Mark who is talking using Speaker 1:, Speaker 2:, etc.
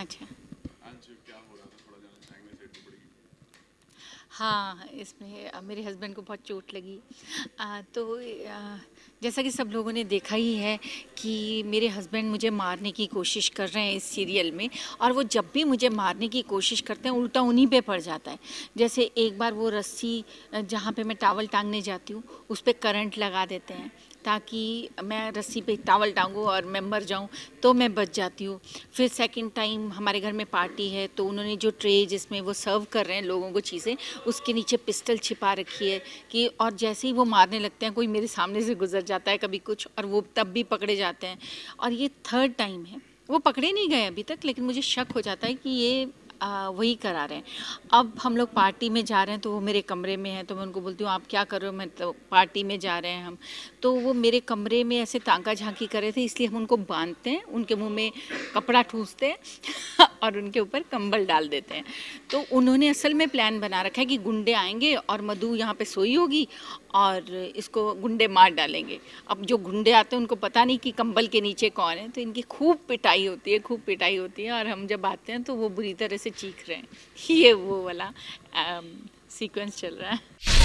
Speaker 1: अच्छा,
Speaker 2: आज क्या हो रहा था, थोड़ा जानना चाहेंगे, सेट पे पड़ी?
Speaker 1: हाँ, इसमें मेरे हस्बैंड को बहुत चोट लगी। जैसा कि सब लोगों ने देखा ही है कि मेरे हस्बैंड मुझे मारने की कोशिश कर रहे हैं इस सीरियल में, और वो जब भी मुझे मारने की कोशिश करते हैं उल्टा उन्हीं पे पड़ जाता है। जैसे एक बार वो रस्सी जहाँ पे मैं टावल टांगने जाती हूँ उस पर करंट लगा देते हैं ताकि मैं रस्सी पे टावल टांगूँ और मैं मर जाऊँ, तो मैं बच जाती हूँ। फिर सेकंड टाइम हमारे घर में पार्टी है तो उन्होंने जो ट्रे जिसमें वो सर्व कर रहे हैं लोगों को चीज़ें, उसके नीचे पिस्टल छिपा रखी है कि, और जैसे ही वो मारने लगते हैं कोई मेरे सामने से गुजर जाता है कभी कुछ, और वो तब भी पकड़े जाते हैं। और ये थर्ड टाइम है, वो पकड़े नहीं गए अभी तक, लेकिन मुझे शक हो जाता है कि ये वही करा रहे हैं। अब हम लोग पार्टी में जा रहे हैं तो वो मेरे कमरे में है, तो मैं उनको बोलती हूँ आप क्या कर रहे हो, मैं तो पार्टी में जा रहे हैं हम। तो वो मेरे कमरे में ऐसे ताका झांकी कर रहे थे, इसलिए हम उनको बांधते हैं, उनके मुंह में कपड़ा ठूंसते हैं और उनके ऊपर कंबल डाल देते हैं। तो उन्होंने असल में प्लान बना रखा है कि गुंडे आएंगे और मधु यहाँ पे सोई होगी और इसको गुंडे मार डालेंगे। अब जो गुंडे आते हैं उनको पता नहीं कि कंबल के नीचे कौन है, तो इनकी खूब पिटाई होती है, खूब पिटाई होती है, और हम जब आते हैं तो वो बुरी तरह से चीख रहे हैं। ये वो वाला सीक्वेंस चल रहा है।